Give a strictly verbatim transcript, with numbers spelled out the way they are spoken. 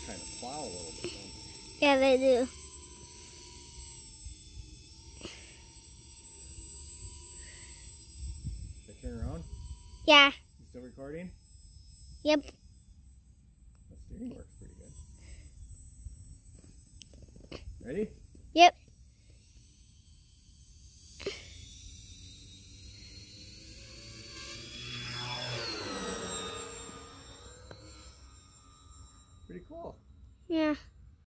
kind of plow a little bit. Don't Yeah, they do. they turn around? Yeah. You still recording? Yep. The steering works pretty good. Ready? Yep. Pretty cool. Yeah.